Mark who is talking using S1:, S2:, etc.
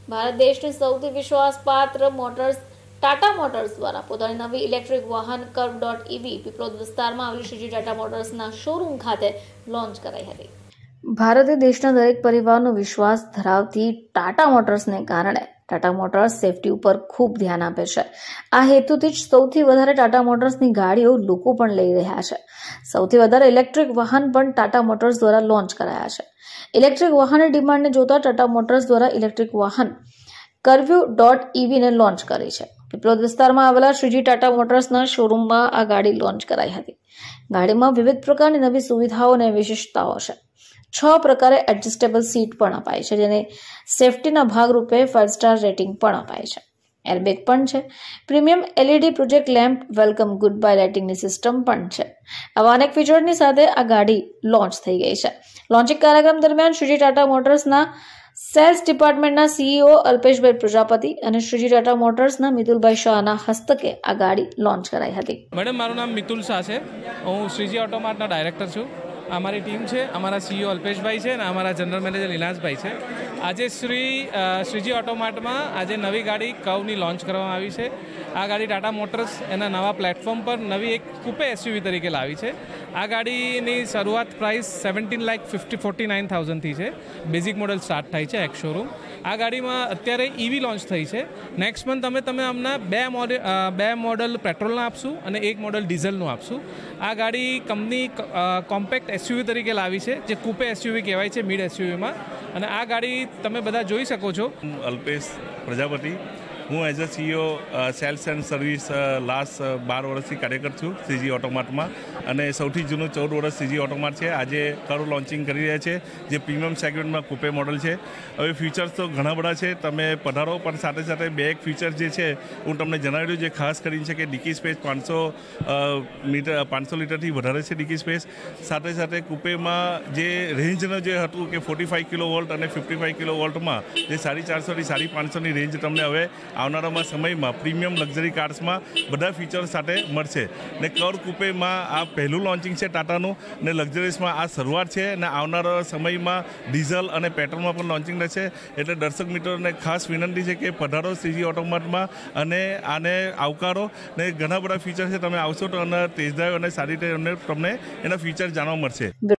S1: ભારત દેશની સૌથી વિશ્વાસપાત્ર મોટર્સ ટાટા મોટર્સ દ્વારા પોતાની નવી ઇલેક્ટ્રિક વાહન કર્વ.EV પીપલોદ વિસ્તારમાં આવેલી શ્રીજી ટાટા મોટર્સના શોરૂમ ખાતે લોન્ચ કરાઈ હતી। ભારતે દેશના દરેક પરિવારનો વિશ્વાસ ધરાવતી ટાટા મોટર્સને કારણે ટાટા મોટર્સ સેફટી ઉપર ખૂબ ધ્યાન આપે છે। આ હેતુથી જ સૌથી વધારે ટાટા મોટર્સની ગાડીઓ લોકો પણ લઈ રહ્યા છે। સૌથી વધારે ઇલેક્ટ્રિક વાહન પણ ટાટા મોટર્સ દ્વારા લોન્ચ કરાયા છે। ઇલેક્ટ્રિક વાહનની ડિમાન્ડને જોતા ટાટા મોટર્સ દ્વારા ઇલેક્ટ્રિક વાહન કર્વ.EV ને લોન્ચ કરી છે। પીપલોદ વિસ્તારમાં આવેલા શ્રીજી ટાટા મોટર્સના શોરૂમમાં આ ગાડી લોન્ચ કરાઈ હતી। ગાડીમાં વિવિધ પ્રકારની નવી સુવિધાઓ અને વિશેષતાઓ છે। 6 પ્રકારે એડજસ્ટેબલ સીટ પણ અપાય છે, જેને સેફટીના ભાગરૂપે 5 સ્ટાર રેટિંગ પણ અપાય છે। એરબેગ પણ છે। Premium LED project lamp, welcome goodbye લાઇટિંગની સિસ્ટમ પણ છે। આવા અનેક ફીચરની સાથે આ ગાડી લોન્ચ થઈ ગઈ છે। લોન્ચિંગ કાર્યક્રમ દરમિયાન શ્રીજી ટાટા મોટર્સના સેલ્સ ડિપાર્ટમેન્ટના CEO અલ્પેશભાઈ પ્રજાપતિ અને શ્રીજી ટાટા મોટર્સના મિતુલભાઈ શાહના હસ્તકે આ ગાડી લોન્ચ કરાઈ હતી।
S2: મેડમ, મારું નામ મિતુલ શાહ છે। હું શ્રીજી ઓટોમાર્ટના ડાયરેક્ટર છું। અમારી ટીમ છે, અમારા CEO અલ્પેશભાઈ છે અને અમારા જનરલ મેનેજર લીલાંશભાઈ છે। આજે શ્રીજી ઓટોમાર્ટમાં આજે નવી ગાડી કર્વની લોન્ચ કરવામાં આવી છે। આ ગાડી ટાટા મોટર્સ એના નવા પ્લેટફોર્મ પર નવી એક કૂપે SUV તરીકે લાવી છે। આ ગાડીની શરૂઆત પ્રાઇસ 17,49,000 થી છે। બેઝિક મોડલ સ્ટાર્ટ થાય છે એક્સ શોરૂમ। આ ગાડીમાં અત્યારે EV લોન્ચ થઈ છે। નેક્સ્ટ મંથ તમે અમને બે મોડલ પેટ્રોલના આપશું અને એક મોડલ ડીઝલનું આપશું। આ ગાડી કંપની કોમ્પેક્ટ SUV તરીકે લાવી છે, જે કૂપે SUV કહેવાય છે મિડ SUVમાં। અને આ ગાડી તમે બધા જોઈ શકો છો।
S3: અલ્પેશ પ્રજાપતિ, હું as a CEO sales and service last 12 વર્ષથી કાર્યરત છું શ્રીજી ઓટોમાર્ટમાં અને સૌથી જૂનું 14 વર્ષ શ્રીજી ઓટોમાર્ટ છે। આજે કર્વ લોન્ચિંગ કરી રહ્યા છે, જે પ્રીમિયમ સેગમેન્ટમાં કૂપે મોડલ છે। હવે ફીચર્સ તો ઘણા બધા છે, તમે પધારો, પણ સાથે સાથે બે એક ફીચર જે છે હું તમને જણાવી દઉં, જે ખાસ કરીને છે કે ડિકી સ્પેસ 500 લીટરથી વધારે છે ડિકી સ્પેસ। સાથે સાથે કૂપેમાં જે રેન્જનું જે હતું કે 45 કિલોવોલ્ટ અને 55 કિલોવોલ્ટમાં જે 450 થી 550ની રેન્જ તમને હવે આવનારામાં સમયમાં પ્રીમિયમ લક્ઝરી કાર્સમાં બધા ફીચર સાથે મળશે। ને કર્વ કૂપેમાં આ પહેલું લોન્ચિંગ છે ટાટાનું, ને લક્ઝરીસમાં આ શરૂઆત છે અને આવનારા સમયમાં ડીઝલ અને પેટ્રોલમાં પણ લોન્ચિંગ રહેશે। એટલે દર્શક મિત્રોને ખાસ વિનંતી છે કે પધારો શ્રીજી ઓટોમાર્ટમાં અને આને આવકારો। ને ઘણા બધા ફીચર છે, તમે આવશો તો અને ટેસ્ટ ડ્રાઈવ અને સારી રીતે તમને એના ફીચર જાણવા મળશે।